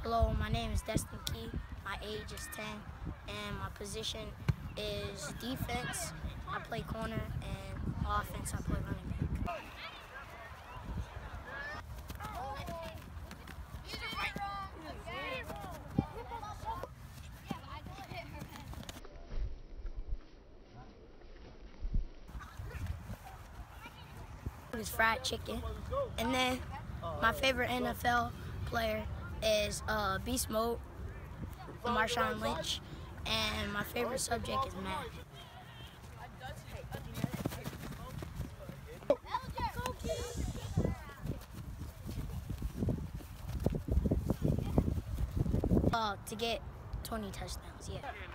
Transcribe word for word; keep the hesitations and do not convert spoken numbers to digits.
Hello, my name is Destin Key. My age is ten, and my position is defense. I play corner, and offense, I play running back. It's fried chicken. And then my favorite N F L player is uh, Beast Mode, Marshawn Lynch, and my favorite subject is math. Uh, to get twenty touchdowns, yeah.